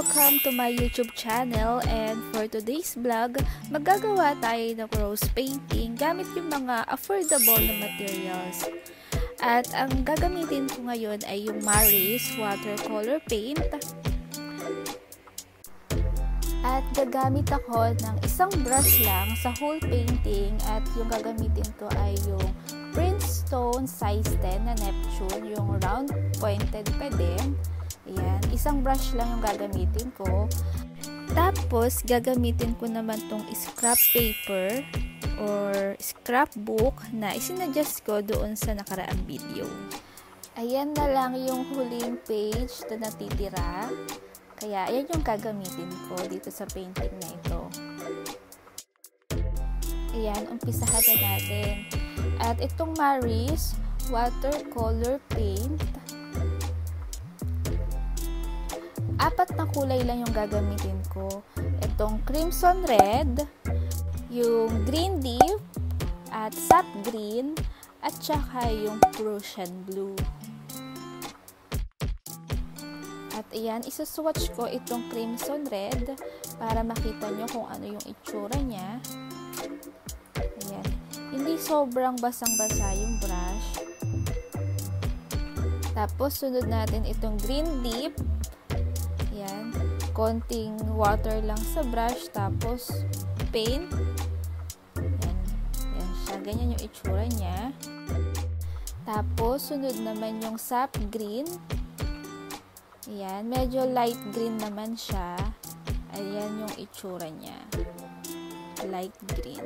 Welcome to my YouTube channel, and for today's vlog, magagawa tayo ng rose painting gamit yung mga affordable na materials. At ang gagamitin ko ngayon ay yung Maris Watercolor Paint. At gagamit ako ng isang brush lang sa whole painting, at yung gagamitin ko ay yung Brimstone size 10 na Neptune, yung round pointed pa din. Ayan, isang brush lang yung gagamitin ko. Tapos, gagamitin ko naman tong scrap paper or scrapbook na isinadjust ko doon sa nakaraang video. Ayan na lang yung huling page na natitira. Kaya, ayan yung gagamitin ko dito sa painting na ito. Ayan, umpisahan na natin. At itong Maris Watercolor Paint, apat na kulay lang yung gagamitin ko. Itong crimson red, yung green deep, at sap green, at saka yung Prussian blue. At ayan, isuswatch ko itong crimson red para makita nyo kung ano yung itsura niya. Ayan. Hindi sobrang basang-basa yung brush. Tapos, sunod natin itong green deep. Yan, konting water lang sa brush, tapos paint. Yan, yan siya. Ganyan yung itsura niya. Tapos, sunod naman yung sap green. Yan, medyo light green naman siya. Ayan yung itsura niya. Light green.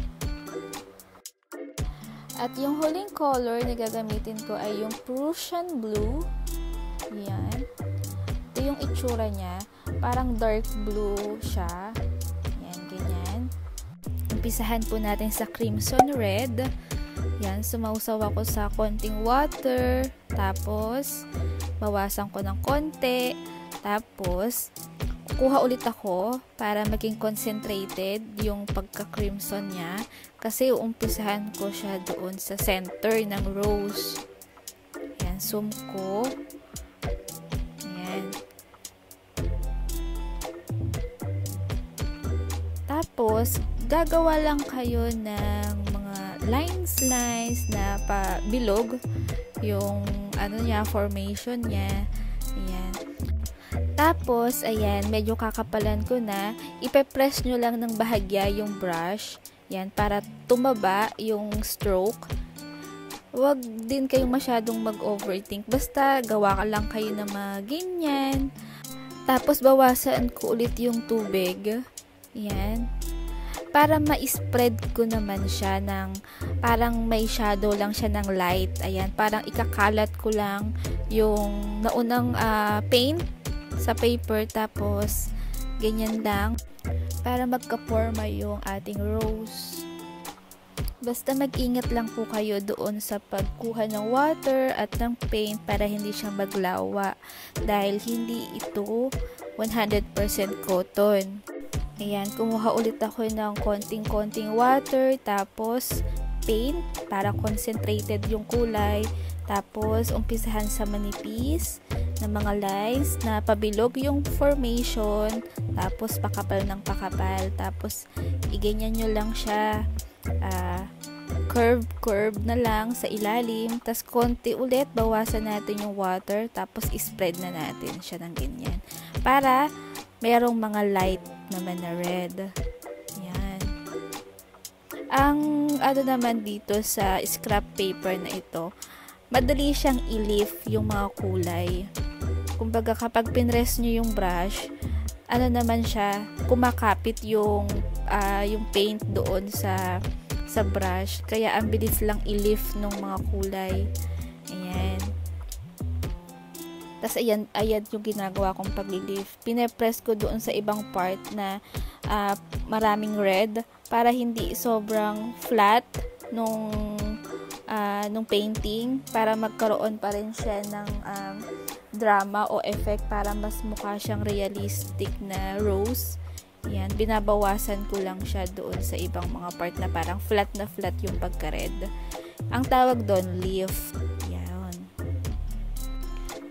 At yung huling color na gagamitin ko ay yung Prussian blue. Yan. Yung itsura niya, parang dark blue siya. Yan, ganyan. Umpisahan po natin sa crimson red. Yan, sumausaw ako sa konting water. Tapos, bawasan ko ng konti. Tapos, kukuha ulit ako para maging concentrated yung pagka-crimson niya. Kasi umpisahan ko siya doon sa center ng rose. Yan, zoom ko. Yan. Tapos, gagawa lang kayo ng mga lines na pabilog yung ano niya, formation niya. Ayan. Tapos, ayan, medyo kakapalan ko na. Ipe-press nyo lang ng bahagya yung brush. Yan, para tumaba yung stroke. Huwag din kayong masyadong mag-overthink. Basta, gawa ka lang kayo na mga ganyan. Tapos, bawasan ko ulit yung tubig. Yan. Para ma-spread ko naman siya ng parang may shadow lang siya ng light. Ayan. Parang ikakalat ko lang yung naunang paint sa paper. Tapos, ganyan lang. Para magka-forma yung ating rose. Basta mag-ingat lang po kayo doon sa pagkuha ng water at ng paint para hindi siya maglawa. Dahil hindi ito 100% cotton. Ayan, kumuha ulit ako ng konting-konting water, tapos paint para concentrated yung kulay. Tapos, umpisahan sa manipis na mga lines na pabilog yung formation. Tapos, pakapal ng pakapal. Tapos, iganyan nyo lang siya. Curve na lang sa ilalim. Tapos, konti ulit, bawasan natin yung water. Tapos, spread na natin siya ng ganyan. Para, merong mga light naman na red. Yan. Ang ano naman dito sa scrap paper na ito, madali siyang i-lift yung mga kulay. Kumbaga kapag pinress nyo yung brush, ano naman siya, kumakapit yung paint doon sa brush. Kaya ang bilis lang i-lift ng mga kulay. Ayan. Tapos, ayan yung ginagawa kong pag-lift. Pine-press ko doon sa ibang part na maraming red para hindi sobrang flat nung painting, para magkaroon pa rin siya ng drama o effect para mas mukha siyang realistic na rose. Ayan, binabawasan ko lang siya doon sa ibang mga part na parang flat na flat yung pagka-red. Ang tawag doon, lift.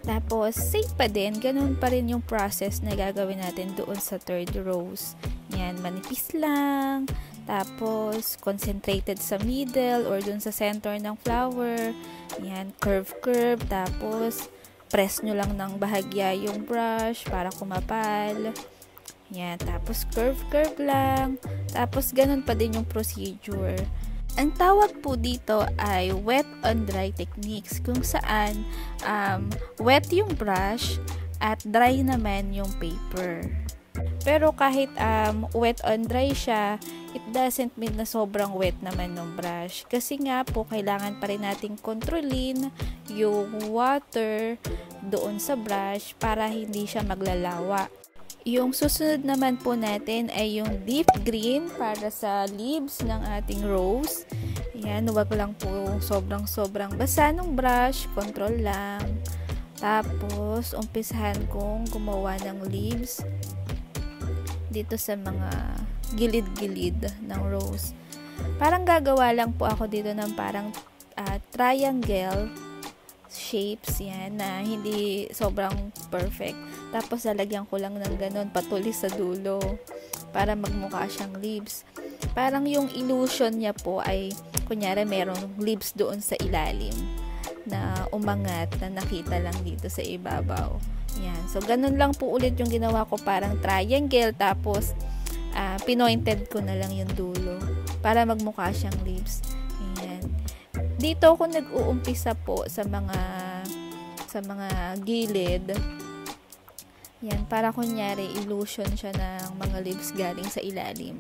Tapos, same pa din, ganun pa rin yung process na gagawin natin doon sa third rows. Yan, manipis lang, tapos concentrated sa middle or doon sa center ng flower. Yan, curve, tapos press nyo lang ng bahagya yung brush para kumapal. Yan, tapos curve lang, tapos ganun pa din yung procedure. Ang tawag po dito ay wet on dry techniques, kung saan wet yung brush at dry naman yung paper. Pero kahit wet on dry siya, it doesn't mean na sobrang wet naman ng brush. Kasi nga po, kailangan pa rin nating kontrolin yung water doon sa brush para hindi siya maglalawa. Yung susunod naman po natin ay yung deep green para sa leaves ng ating rose. Ayan, huwag lang po sobrang basa ng brush, control lang. Tapos, umpisahan kong gumawa ng leaves dito sa mga gilid-gilid ng rose. Parang gagawa lang po ako dito ng parang triangle shapes, yan, na hindi sobrang perfect. Tapos, lalagyan ko lang ng ganun, patulis sa dulo para magmukha siyang leaves. Parang yung illusion niya po ay, kunyari, merong leaves doon sa ilalim na umangat na nakita lang dito sa ibabaw. Yan. So, ganun lang po ulit yung ginawa ko, parang triangle, tapos pinointed ko na lang yung dulo para magmukha siyang leaves. Yan. Dito ako nag-uumpisa po sa mga gilid. Yan, para kunyari illusion siya ng mga leaves galing sa ilalim.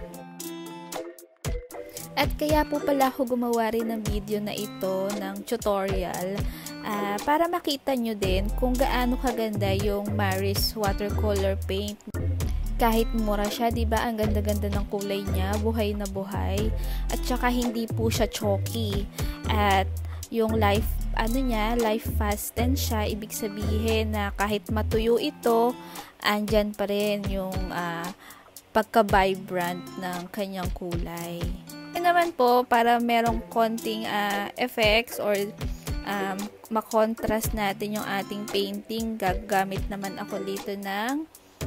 At kaya po pala ako gumawa rin ng video na ito, ng tutorial, para makita nyo din kung gaano kaganda yung Maris watercolor paint. Kahit mura siya, 'di ba? Ang ganda-ganda ng kulay niya, buhay na buhay. At saka hindi po siya chalky. At yung life fast din siya, ibig sabihin na kahit matuyo ito, andyan pa rin yung pagka-vibrant ng kanyang kulay. Yan naman po, para merong konting effects or makontrast natin yung ating painting, gagamit naman ako dito ng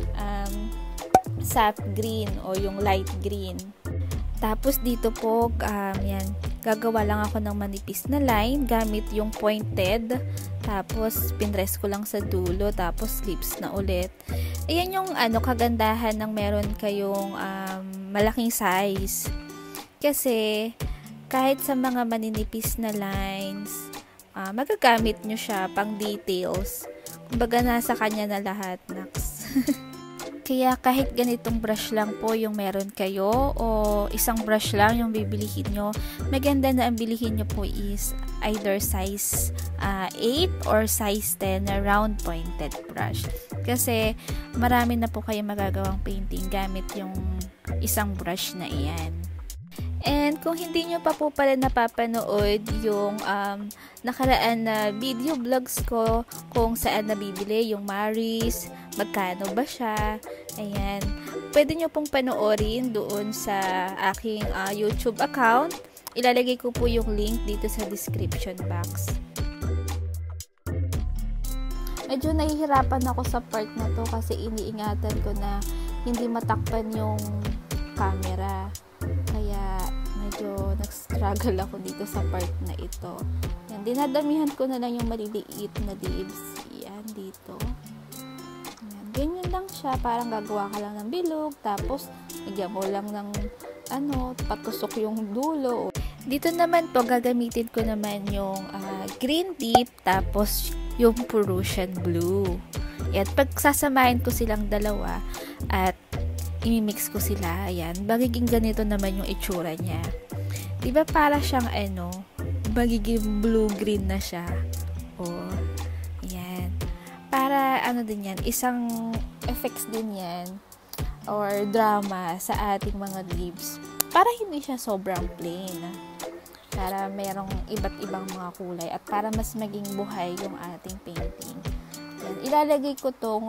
sap green o yung light green. Tapos dito po, yan, gagawa lang ako ng manipis na line gamit yung pointed. Tapos pinrest ko lang sa dulo, tapos lips na ulit. Ayan yung kagandahan ng meron kayong malaking size. Kasi kahit sa mga maninipis na lines, magagamit nyo siya pang details. Kumbaga nasa kanya na lahat, naks. Kaya kahit ganitong brush lang po yung meron kayo o isang brush lang yung bibilihin nyo, maganda na ang bilihin nyo po is either size 8 or size 10 na round pointed brush. Kasi marami na po kayo magagawang painting gamit yung isang brush na iyan. And kung hindi nyo pa po pala napapanood yung nakaraan na video vlogs ko kung saan nabibili yung Maris, magkano ba siya, ayan, pwede nyo pong panoorin doon sa aking YouTube account. Ilalagay ko po yung link dito sa description box. Medyo nahihirapan ako sa part na to kasi iniingatan ko na hindi matakpan yung camera. Kaya medyo nag-struggle ako dito sa part na ito. Yan, dinadamihan ko na lang yung maliliit na leaves. Yan, dito. Yan, ganyan lang siya. Parang gagawa ka lang ng bilog. Tapos, nagyan mo lang ng patusok yung dulo. Dito naman po, gagamitin ko naman yung green deep. Tapos, yung Prussian blue. Yan, pagsasamahin ko silang dalawa at imimix ko sila. Ayan, magiging ganito naman yung itsura niya. Diba para siyang magiging blue-green na siya. O, ayan. Para din yan, isang effects din yan or drama sa ating mga leaves. Para hindi siya sobrang plain. Para merong iba't ibang mga kulay at para mas maging buhay yung ating painting. Ayan, ilalagay ko tong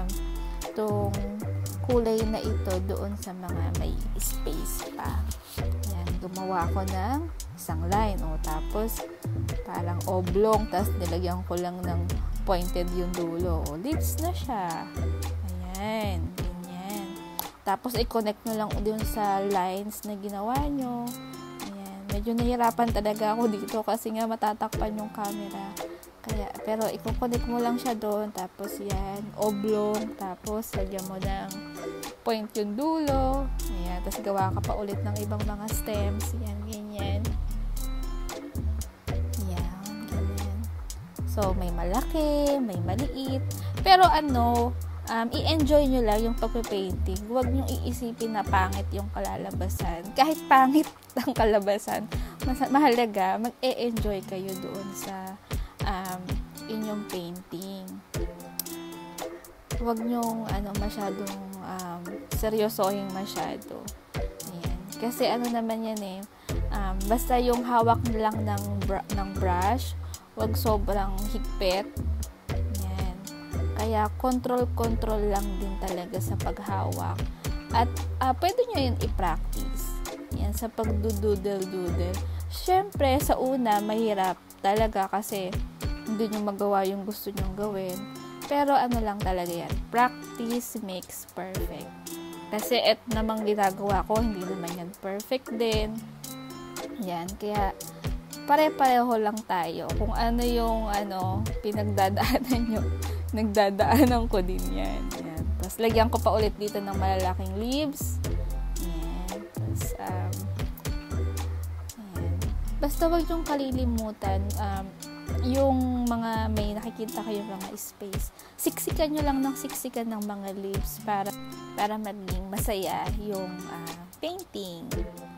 kulay na ito doon sa mga may space pa. Yan, gumawa ko ng isang line. Tapos, parang oblong. Tapos, nilagyan ko lang ng pointed yung dulo. Lips na siya. Ayan. Ganyan. Tapos, i-connect nyo lang dun sa lines na ginawa nyo. Ayan. Medyo nahirapan talaga ako dito kasi nga matatakpan yung camera. Kaya, pero i-connect mo lang siya doon. Tapos, yan. Oblong. Tapos, lagyan mo ng point yung dulo. Ayan. Tapos, gawa ka pa ulit ng ibang mga stems. Yan, ganyan. So, may malaki, may maliit. Pero i-enjoy nyo lang yung pagpe-painting. Huwag nyo iisipin na pangit yung kalalabasan. Kahit pangit ang kalabasan, mahalaga, mag-e-enjoy kayo doon sa inyong painting. Huwag nyong masyadong seryosohin masyado. Ayan. Kasi naman yan basta yung hawak lang ng brush, wag sobrang higpit. Yan. Kaya control lang din talaga sa paghawak. At pwede nyo yun i-practice. Yan, sa pagdududel-dudel. Siyempre, sa una, mahirap talaga kasi hindi nyo magawa yung gusto nyo gawin. Pero lang talaga yan. Practice makes perfect. Kasi namang ginagawa ko, hindi naman yan perfect din. Yan, kaya pare-pareho lang tayo. Kung ano yung pinagdadaanan nyo, nagdadaanan ko din yan. Yan. Tapos, lagyan ko pa ulit dito ng malalaking leaves. Yan. Tapos, yan. Basta wag yung kalilimutan, yung mga may nakikita kayo mga space. Siksikan nyo lang ng siksikan ng mga leaves para maging masaya yung painting.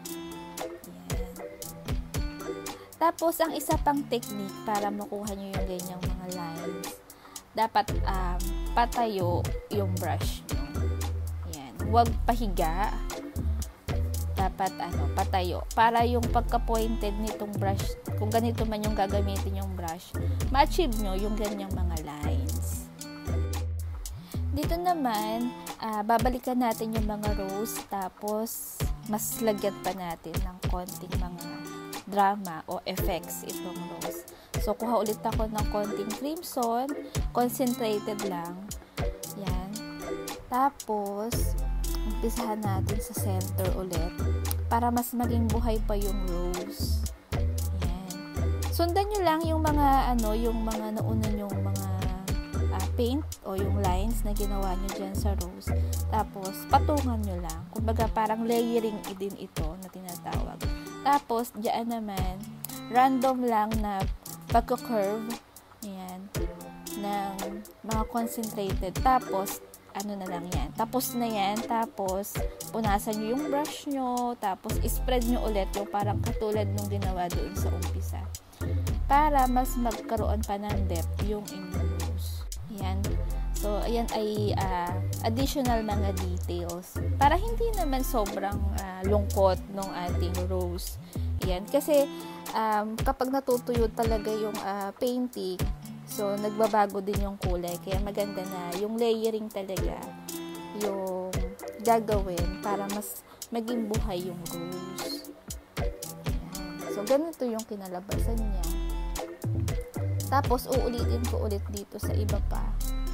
Tapos, ang isa pang technique para makuha nyo yung ganyang mga lines, dapat patayo yung brush nyo. Ayan. Huwag pahiga. Dapat patayo. Para yung pagka-pointed nitong brush, kung ganito man yung gagamitin yung brush, ma-achieve nyo yung ganyang mga lines. Dito naman, babalikan natin yung mga rose, tapos mas lagyan pa natin ng konting mga drama o effects itong rose. So, kuha ulit ako ng konting crimson, concentrated lang. Yan. Tapos, umpisahan natin sa center ulit para mas maging buhay pa yung rose. Yan. Sundan nyo lang yung mga nauna yung mga paint o yung lines na ginawa nyo dyan sa rose. Tapos, patungan nyo lang. Kumbaga, parang layering din ito na tinatawag. Tapos, diyan naman, random lang na pagka-curve, ayan, ng mga concentrated. Tapos, na lang yan. Tapos na yan. Tapos, punasan nyo yung brush nyo. Tapos, spread nyo ulit yung parang katulad nung ginawa doon sa umpisa. Para mas magkaroon pa ng depth yung inyong rose. Ayan. So, ayan ay additional mga details. Para hindi naman sobrang lungkot ng ating rose. Ayan. Kasi, kapag natutuyo talaga yung painting, so, nagbabago din yung kulay. Kaya maganda na yung layering talaga yung gagawin para mas maging buhay yung rose. Ayan. So, ganito yung kinalabasan niya. Tapos, uulitin ko ulit dito sa iba pa.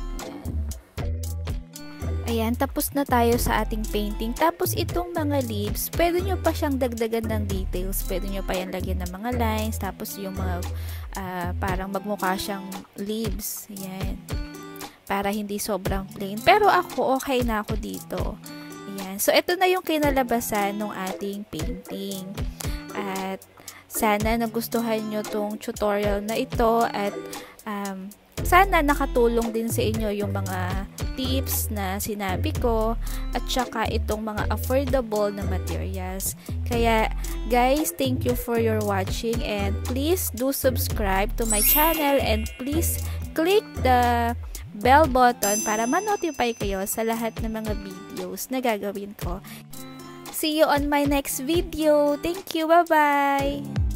Ayan, tapos na tayo sa ating painting. Tapos, itong mga leaves, pwede nyo pa siyang dagdagan ng details. Pwede nyo pa yan lagyan ng mga lines. Tapos, yung mga parang magmukha siyang leaves. Ayan. Para hindi sobrang plain. Pero ako, okay na ako dito. Ayan. So, ito na yung kinalabasan ng ating painting. At, sana nagustuhan nyo tong tutorial na ito. At, sana nakatulong din sa inyo yung mga tips na sinabi ko at saka itong mga affordable na materials. Kaya guys, thank you for your watching and please do subscribe to my channel and please click the bell button para ma-notify kayo sa lahat ng mga videos na gagawin ko. See you on my next video. Thank you. Bye-bye!